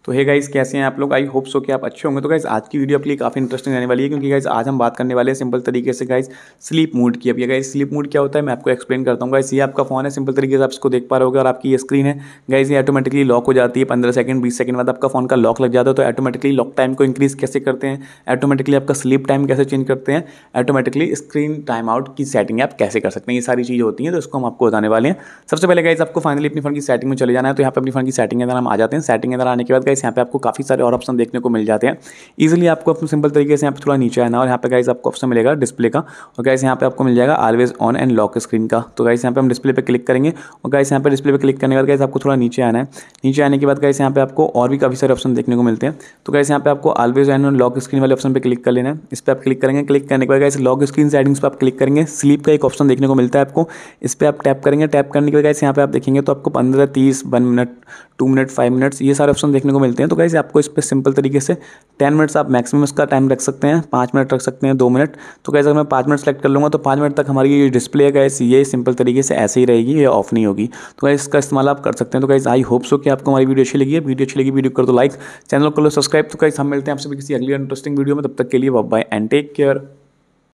तो hey guys, कैसे हैं आप लोग? आई होप सो कि आप अच्छे होंगे। तो गाइस आज की वीडियो आपके लिए काफ़ी इंटरेस्टिंग रहने वाली है, क्योंकि गाइस आज हम बात करने वाले हैं सिंपल तरीके से गाइस स्लीप मोड की। अब ये गाइस स्लीप मोड क्या होता है मैं आपको एक्सप्लेन करता हूँ। गाइस ये आपका फोन है, सिंपल तरीके से आप इसको देख पा रहे होगे, और आपकी ये स्क्रीन है गाइस, ये ऑटोमेटिकली लॉक हो जाती है 15 सेकंड 20 सेकंड बाद आपका फोन का लॉक लग जाता है। तो ऑटोमेटिकली लॉक टाइम को इंक्रीज कैसे करते हैं, ऑटोमेटिकली आपका स्लीप टाइम कैसे चेंज करते हैं, ऑटोमेटिकली स्क्रीन टाइम आउट की सेटिंग आप कैसे कर सकते हैं, ये सारी चीज़ें होती हैं। तो इसको हम आपको बताने वाले हैं। सबसे पहले गाइस आपको फाइनली अपनी फोन की सेटिंग में चले जाना है। तो यहाँ पे अपनी फोन की सेटिंग के अंदर हम आ जाते हैं। सेटिंग के अंदर आने के बाद गाइस यहाँ पे आपको काफ़ी सारे और ऑप्शन देखने को मिल जाते हैं। इजीली आपको अपने सिंपल तरीके से यहाँ पे थोड़ा नीचे आना, और यहाँ पे गाइस आपको ऑप्शन मिलेगा डिस्प्ले का, और गाइस यहाँ पे आपको मिल जाएगा always on and lock screen का। तो गाइस यहाँ पे हम डिस्प्ले पे क्लिक करेंगे, और गाइस यहाँ पे डिस्प्ले पे क्लिक करने के बाद गाइस आपको थोड़ा नीचे आना है। नीचे आने के बाद गाइस यहाँ पे आपको और भी काफ़ी सारे ऑप्शन देखने को मिलते हैं। तो गाइस यहाँ पे आपको always on and lock screen वाले ऑप्शन पे क्लिक कर लेना है। इस पर आप क्लिक करेंगे, क्लिक करने के बाद गाइस लॉक स्क्रीन सेटिंग्स पर आप क्लिक करेंगे। स्लीप का एक ऑप्शन देखने को मिलता है आपको, इस पर आप टैप करेंगे। टैप करने के बाद गाइस यहाँ पे आप देखेंगे तो आपको 15, 30, 1 मिनट, 2 मिनट, 5 मिनट्स ये सारे ऑप्शन देखने को मिलते हैं। तो गाइस आपको इस पर सिंपल तरीके से 10 मिनट्स आप मैक्सिमम इसका टाइम रख सकते हैं, 5 मिनट रख सकते हैं, 2 मिनट। तो गाइस अगर मैं 5 मिनट सेलेक्ट कर लूँगा तो 5 मिनट तक हमारी ये डिस्प्ले है गाइस, ये सिंपल तरीके से ऐसे ही रहेगी, ये ऑफ नहीं होगी। तो गाइस इसका इस्तेमाल आप कर सकते हैं। तो गाइस आई होप सो कि आपको हमारी वीडियो अच्छी लगी है। वीडियो अच्छी लगी वीडियो कर दो लाइक, चैनल को लो सब्सक्राइब। तो गाइस हम मिलते हैं आपसे किसी अगली इंटरेस्टिंग वीडियो में, तब तक के लिए bye bye and take care.